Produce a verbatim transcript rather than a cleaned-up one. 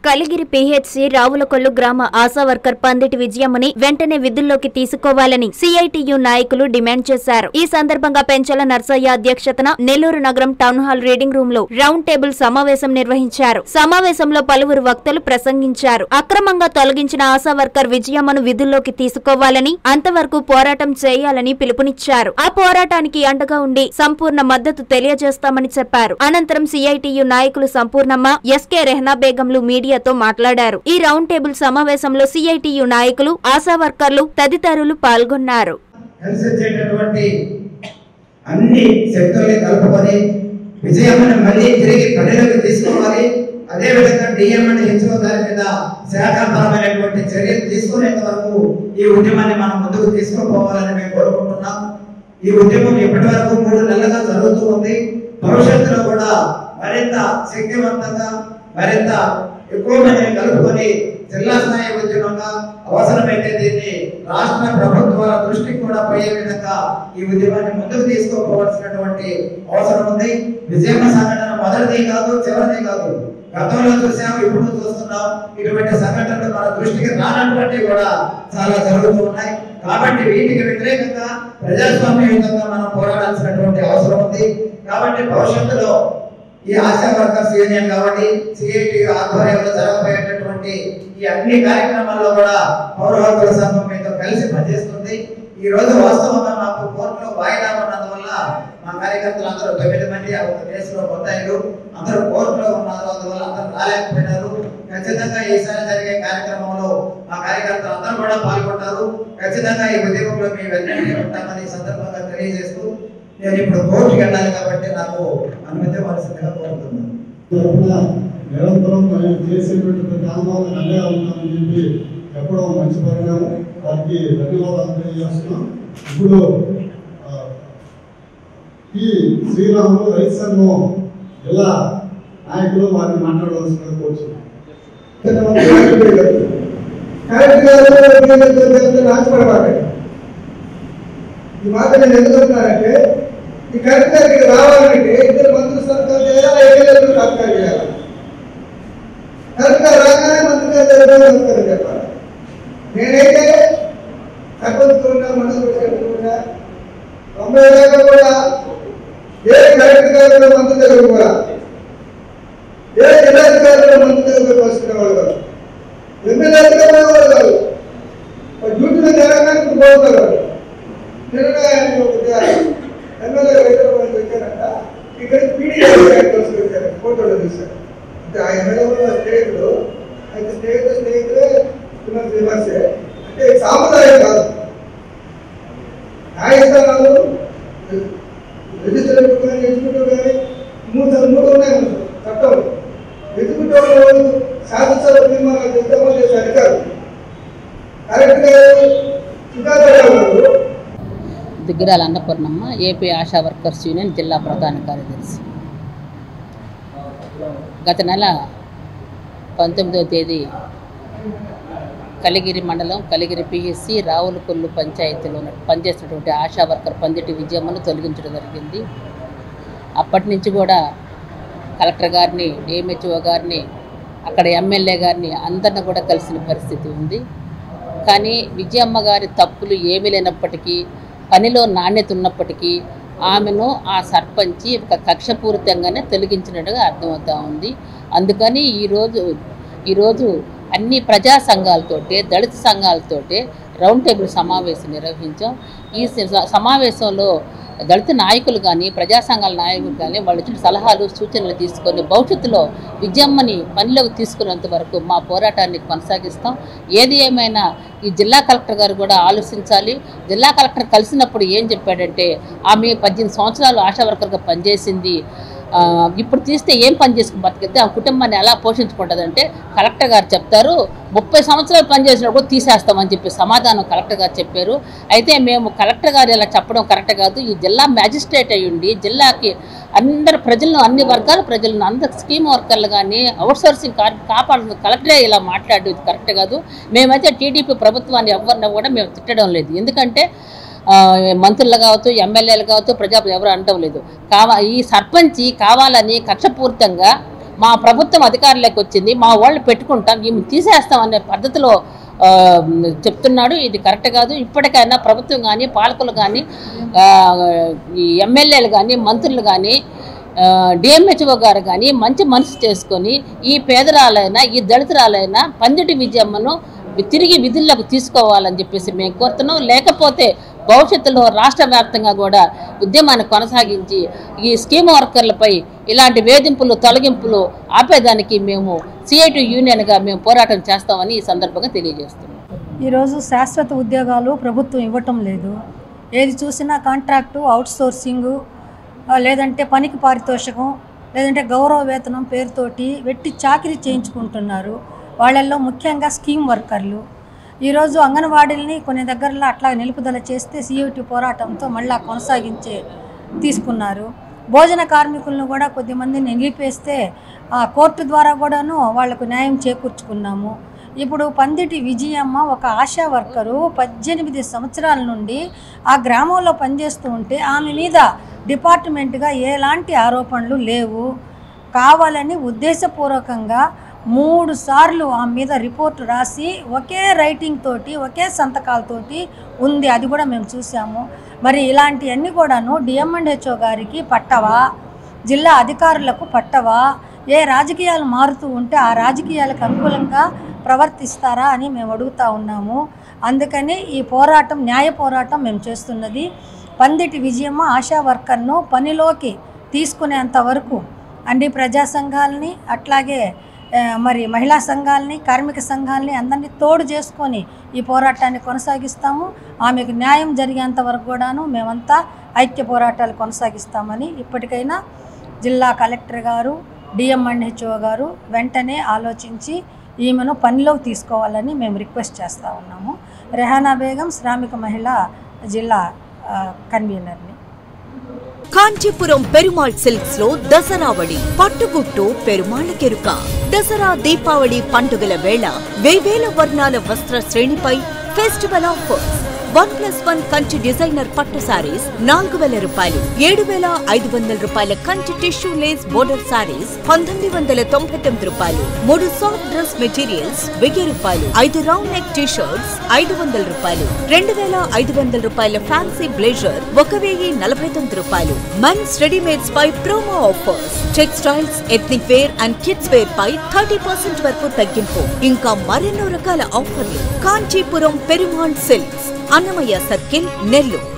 Kaligiri PHC Ravulakollu గ్రామ ASHA worker Panditi విజయమ్మని వెంటనే విధుల్లోకి తీసుకోవాలని సిఐటియు నాయకులు డిమాండ్ చేశారు. ఈ సందర్భంగా పెంచల నర్సయ్య అధ్యక్షతన నెల్లూరు నగరం టౌన్ హాల్ రీడింగ్ రూమ్ లో రౌండ్ టేబుల్ సమావేశం నిర్వహించారు. సమావేశంలో పలువురు వక్తలు ప్రసంగించారు. అక్రమంగా తొలగించిన ఆశా వర్కర్ విజయమ్మను విధుల్లోకి తీసుకోవాలని, అంతవరకు పోరాటం చేయాలని పిలుపునిచ్చారు. ఆ పోరాటానికి అండగా ఉండి సంపూర్ణ మద్దతు తెలియజేస్తామని చెప్పారు. అనంతరం సిఐటియు నాయకులు సంపూర్ణమ్మ, ఎస్కే రెహనా బేగంలు మీడియా తో మాట్లాడారు. ఈ రౌండ్ టేబుల్ సమావేశంలో సిఐటియు నాయకులు, ఆశా వర్కర్లు తదితరులు పాల్గొన్నారు. అన్ని శక్తుల్ని కలుపుకొని విజయమ్మని మళ్ళీ తిరిగి పనిలోకి తీసుకోవాలి. అదేవిధంగా డిఎంఎన్ హెచ్ఓ దాని మీద శాఖాపరమైనటువంటి చర్యలు తీసుకునేంత వరకు ఈ ఉద్యమాన్ని మనం ముందుకు తీసుకుపోవాలని మేము కోరుకుంటున్నాం. ఈ ఉద్యమం ఇప్పటి వరకు మూడు నెలలుగా జరుగుతూ ఉంది. భవిష్యత్తులో కూడా మరింత శక్తివంతంగా, మరింత ఎక్కువ మందిని కలుపుకొని జిల్లా స్థాయి ఉద్యమంగా, అవసరమైతే దీన్ని రాష్ట్ర ప్రభుత్వాల దృష్టికి కూడా పోయే విధంగా ఈ ఉద్యమాన్ని ముందుకు తీసుకోపోవాల్సినటువంటి అవసరం ఉంది. విజయమ్మ సంఘటన మొదటిది కాదు, చివరిది కాదు. గతంలో చూసాం, ఇప్పుడు చూస్తున్నాం. ఇటువంటి సంఘటనలు మన దృష్టికి రానటువంటి కూడా చాలా జరుగుతూ ఉన్నాయి. కాబట్టి వీటికి వ్యతిరేకంగా ప్రజాస్వామ్యయుతంగా మనం పోరాడాల్సినటువంటి అవసరం ఉంది. కాబట్టి భవిష్యత్తులో ఈ ఆశా వర్కర్స్ యూనియన్ కాబట్టి సిఐటి ఆధ్వర్యంలో జరగబోయేటటువంటి ఈ అన్ని కార్యక్రమాల్లో కూడా పౌర హక్కుల సంఘం మీతో కలిసి పనిచేస్తుంది. ఈ రోజు వాస్తవంగా మాకు కోర్టులో వాయిదా ఉన్నందువల్ల మా కార్యకర్తలు అందరూ తొమ్మిది మంది ఒక కేసులో పొందారు. అందరూ కోర్టులో ఉన్నారు, అందువల్ల అందరూ రాలేకపోయినారు. ఖచ్చితంగా ఈసారి జరిగే కార్యక్రమంలో మా కార్యకర్తలు అందరూ కూడా పాల్గొంటారు. ఖచ్చితంగా ఈ ఉద్యమంలో మీ వెంటనే ఉంటామని సందర్భంగా తెలియజేస్తూ నేను ఇప్పుడు కోర్టుకి వెళ్ళాలి కాబట్టి నాకు అనుమతి ఇవ్వాల్సిందిగా కోరుతున్నాను. నిరంతరం చేసేటువంటి ప్రతి ఆందోళన అండగా ఉంటామని చెప్పి చెప్పడం మంచి పరిణామం. వారికి ధన్యవాదాలు తెలియజేస్తున్నాం. ఇప్పుడు ఈ శ్రీరాములు రైతు సంఘం జిల్లా నాయకులు వారిని మాట్లాడవలసిన కోరుతున్నాం. ఈ మాట నేను ఎందుకు చెప్తున్నానంటే, ఈ కరెక్ట్ గారికి రావాలంటే ఇద్దరు మంత్రులు సర్కారు చేయాలి, ఎమ్మెల్యేలు సర్కారు చేయాలి. కరెక్ట్ గారు రాగానే మంత్రి గారు సర్కారు చెప్పాలి. నేనైతే సర్పంచ్ ఉన్నా, మండలి ఉన్నా, తొంభై దాకా కూడా ఏ కలెక్టర్ గారు మంత్రి దగ్గర కూడా, ఏ జిల్లాధికారులు మంత్రి దగ్గర వస్తున్నవాళ్ళు కాదు, ఎమ్మెల్యే అధికారులు కాదు, డ్యూటీలో జరగడానికి పోతారు. ఎమ్మెల్యే హైదరాబాద్ వచ్చారంట, ఇక్కడ పీడీఎస్ వచ్చారు, ఫోటోలు తీశారు. అంటే ఆ ఎమ్మెల్యే స్నేహితులు అయితే స్నేహితులు స్నేహితులే విమర్శే. అంటే సాంప్రదాయం కాదు. న్యాయస్థానాలు లెజిస్లేటివ్ కానీ ఎగ్జిక్యూటివ్ కానీ మూడు మూడు ఉన్నాయి చట్టం. ఎగ్జిక్యూటివ్ శాసనసభ తీర్మానాలు చేస్తామని చేసే అధికారులు కరెక్ట్గా Sudhakar Diggirala Annapurnamma, AP Asha workers union జిల్లా ప్రధాన కార్యదర్శి. గత నెల పంతొమ్మిదవ తేదీ కలిగిరి మండలం కలిగిరి పిహెచ్సి రావులకొల్లు పంచాయతీలో పనిచేసినటువంటి ఆశా వర్కర్ పందిటి విజయమ్మను తొలగించడం జరిగింది. అప్పటి నుంచి కూడా కలెక్టర్ గారిని, డిఎంహెచ్ఓ గారిని, అక్కడ ఎమ్మెల్యే గారిని అందరిని కూడా కలిసిన పరిస్థితి ఉంది. కానీ విజయమ్మ గారి తప్పులు ఏమీ లేనప్పటికీ, పనిలో నాణ్యత ఉన్నప్పటికీ ఆమెను ఆ సర్పంచి ఒక కక్షపూరితంగానే తొలగించినట్టుగా అర్థమవుతూ ఉంది. అందుకని ఈరోజు ఈరోజు అన్ని ప్రజా సంఘాలతోటి, దళిత సంఘాలతోటి రౌండ్ టేబుల్ సమావేశం నిర్వహించాం. ఈ సమావేశంలో దళిత నాయకులు కానీ, ప్రజా సంఘాల నాయకులు కానీ వాళ్ళు ఇచ్చిన సలహాలు, సూచనలు తీసుకొని భవిష్యత్తులో విజయమ్మని పనిలోకి తీసుకున్నంత వరకు మా పోరాటాన్ని కొనసాగిస్తాం. ఏది ఏమైనా ఈ జిల్లా కలెక్టర్ గారు కూడా ఆలోచించాలి. జిల్లా కలెక్టర్ కలిసినప్పుడు ఏం చెప్పాడంటే, ఆమె పద్దెనిమిది సంవత్సరాలు ఆశా వర్కర్గా పనిచేసింది, ఇప్పుడు తీస్తే ఏం పని చేసుకుని బతికితే ఆ కుటుంబాన్ని ఎలా పోషించుకుంటుందంటే కలెక్టర్ గారు చెప్తారు, ముప్పై సంవత్సరాలు పనిచేసినప్పుడు తీసేస్తామని చెప్పి సమాధానం కలెక్టర్ గారు చెప్పారు. అయితే మేము కలెక్టర్ గారు ఇలా చెప్పడం కరెక్ట్ కాదు. ఈ జిల్లా మ్యాజిస్ట్రేట్ అయ్యుండి జిల్లాకి అందరు ప్రజలను, అన్ని వర్గాల ప్రజలను, అందరు స్కీమ్ వర్కర్లు కానీ అవుట్సోర్సింగ్ కాపాడుతున్న కలెక్టరే ఇలా మాట్లాడడం ఇది కరెక్ట్ కాదు. మేమైతే టీడీపీ ప్రభుత్వాన్ని ఎవరిని కూడా మేము తిట్టడం లేదు. ఎందుకంటే మంత్రులు కావచ్చు, ఎమ్మెల్యేలు కావచ్చు, ప్రజా ఎవరు అనడం లేదు. కావా ఈ సర్పంచి కావాలని కక్షపూరితంగా మా ప్రభుత్వం అధికారంలోకి వచ్చింది, మా వాళ్ళు పెట్టుకుంటాం, మేము తీసేస్తాం అనే పద్ధతిలో చెప్తున్నాడు. ఇది కరెక్ట్ కాదు. ఇప్పటికైనా ప్రభుత్వం కానీ, పాలకులు కానీ, ఈ ఎమ్మెల్యేలు కానీ, మంత్రులు కానీ, డిఎంహెచ్ఓ గారు కానీ మంచి మనసు చేసుకొని ఈ పేదరాలైనా, ఈ దళితురాలైనా పందిటి విజయమ్మను తిరిగి విధుల్లోకి తీసుకోవాలని చెప్పేసి మేము కోరుతున్నాం. లేకపోతే భవిష్యత్తులో రాష్ట్ర వ్యాప్తంగా కూడా ఉద్యమాన్ని కొనసాగించి ఈ స్కీమ్ వర్కర్లపై ఇలాంటి వేధింపులు, తొలగింపులు ఆపేదానికి మేము సిఐటి యూనియన్గా మేము పోరాటం చేస్తామని ఈ సందర్భంగా తెలియజేస్తున్నాం. ఈరోజు శాశ్వత ఉద్యోగాలు ప్రభుత్వం ఇవ్వటం లేదు. ఏది చూసినా కాంట్రాక్టు, అవుట్సోర్సింగు, లేదంటే పనికి పారితోషికం, లేదంటే గౌరవ వేతనం పేరుతోటి వెట్టి చాకిరీ చేయించుకుంటున్నారు. వాళ్ళల్లో ముఖ్యంగా స్కీమ్ వర్కర్లు. ఈరోజు అంగన్వాడీలని కొన్ని దగ్గరలో అట్లా నిలుపుదల చేస్తే సిఐటి పోరాటంతో మళ్ళా కొనసాగించే తీసుకున్నారు. భోజన కార్మికులను కూడా కొద్దిమందిని నిలిపేస్తే ఆ కోర్టు ద్వారా కూడాను వాళ్లకు న్యాయం చేకూర్చుకున్నాము. ఇప్పుడు పందిటి విజయమ్మ ఒక ఆశా వర్కరు, పద్దెనిమిది సంవత్సరాల నుండి ఆ గ్రామంలో పనిచేస్తూ ఉంటే ఆమె మీద డిపార్ట్మెంట్గా ఎలాంటి ఆరోపణలు లేవు. కావాలని ఉద్దేశపూర్వకంగా మూడు సార్లు ఆమె మీద రిపోర్టు రాసి ఒకే రైటింగ్ తోటి, ఒకే సంతకాలతోటి ఉంది. అది కూడా మేము చూసాము. మరి ఇలాంటివన్నీ కూడాను డిఎంఎండ్హెచ్ఓ గారికి పట్టవా, జిల్లా అధికారులకు పట్టవా? ఏ రాజకీయాలు మారుతూ ఉంటే ఆ రాజకీయాలకు అనుకూలంగా ప్రవర్తిస్తారా అని మేము అడుగుతూ ఉన్నాము. అందుకని ఈ పోరాటం, న్యాయ పోరాటం మేము చేస్తున్నది. పందిటి విజయమ్మ ఆశా వర్కర్ను పనిలోకి తీసుకునేంత వరకు అన్ని ప్రజా సంఘాలని, అట్లాగే మరి మహిళా సంఘాలని, కార్మిక సంఘాలని అందరినీ తోడు చేసుకొని ఈ పోరాటాన్ని కొనసాగిస్తాము. ఆమెకు న్యాయం జరిగేంత వరకు కూడాను మేమంతా ఐక్య పోరాటాలు కొనసాగిస్తామని ఇప్పటికైనా జిల్లా కలెక్టర్ గారు, డిఎంఎండ్హెచ్ఓ గారు వెంటనే ఆలోచించి ఈమెను పనిలోకి తీసుకోవాలని మేము రిక్వెస్ట్ చేస్తూ ఉన్నాము. రెహానా బేగం శ్రామిక మహిళా జిల్లా కన్వీనర్ని. కాంచీపురం పెరుమాళ్ సిల్క్స్ లో దసరావళి పట్టుగుట్టు పెరుమాళ్ కెరుక. దసరా దీపావళి పండుగల వేళ వేవేల వర్ణాల వస్త్ర శ్రేణిపై festival offers. One plus one Kanchi designer పట్టు సారీస్ నాలుగు వేల రూపాయలు, ఏడు వేల ఐదు వందల రూపాయల Kanchi tissue lace border saris పంతొమ్మిది వందల తొంభై తొమ్మిది రూపాయలు, మూడు సాఫ్ట్ డ్రెస్ మెటీరియల్స్ వెయ్యి రూపాయలు, ఐదు రౌండ్ నెక్ టీ షర్ట్స్ ఐదు వందల రూపాయలు, రెండు వేల ఐదు వందల రూపాయల ఫ్యాన్సీ బ్లేజర్ ఒక వెయ్యి నలభై తొమ్మిది రూపాయలు. మెన్స్ రెడీమేడ్స్ పై promo offers. Textiles, ethnic wear and kids wear పై థర్టీ పర్సెంట్ వరకు తగ్గింపు. ఇంకా మరెన్నో రకాల ఆఫర్లు. Kanchipuram Perumal silks, Annamayya circle, Nellore.